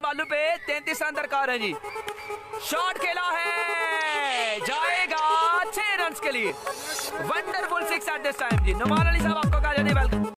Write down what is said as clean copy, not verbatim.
बालू पे 33 रन दरकार है जी। शॉट खेला है, जाएगा 6 रन के लिए। वंडरफुल 6 एट दिस टाइम जी। नुमान अली साहब आपको कहा जाने वेलकम।